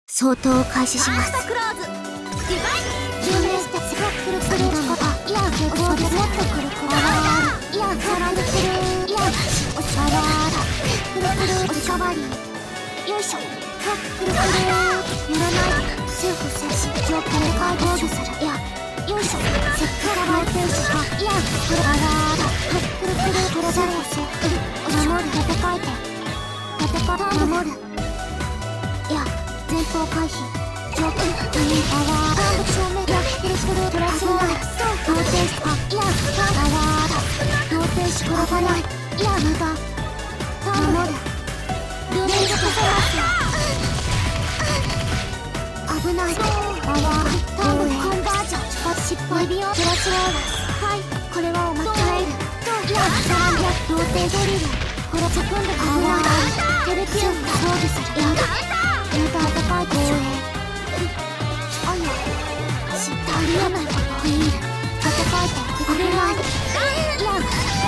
相当を開始します。 クローズディバイ 10年ステップがくるくるのこといや結構でもっとくるくるいや絡んでくるいやおしゃらだくるくるおしゃばりよいしょくるくる揺らないセーフセーフ状況で解防御するいやよいしょせっかく回転したいやくるあらだくるくるくるざるをセーフ守る立て替えて立て替え守るいや前方回避上空にパワーバンド正面やくるくるプラスワン同点しかいやパワーだ同点し転ばないいや無駄守るルーレンジャー危ないパワータームコンバージョン失敗ビオプラスワンはいこれはおまけいるいやさらに同点ドリルこれセコンドパワーテレピュー防御するいやまた高い公園あやありえないこといい戦えてくれないいや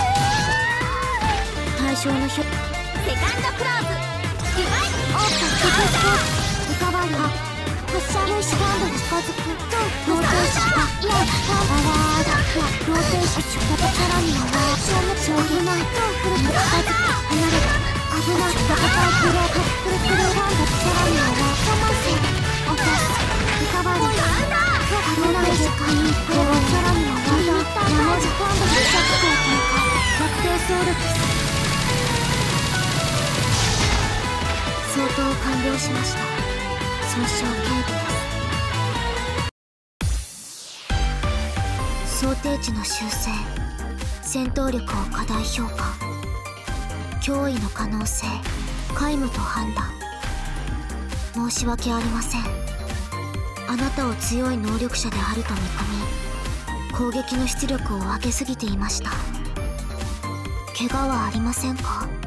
対象のセカンドクローズディバイオープンリカバリー発射用紙ガンドに近づくローテーションいやパワーだローテーションさらには消滅ないくるくる近づく離れた危ない戦いクローくるくるガンドさらには我慢せ落とすリカバリー危ない時間にこれはさらには山時間で発射機構展開確定ソウル相当完了しました損傷警備です想定値の修正戦闘力を過大評価脅威の可能性皆無と判断申し訳ありませんあなたを強い能力者であると見込み攻撃の出力を上げすぎていました怪我はありませんか？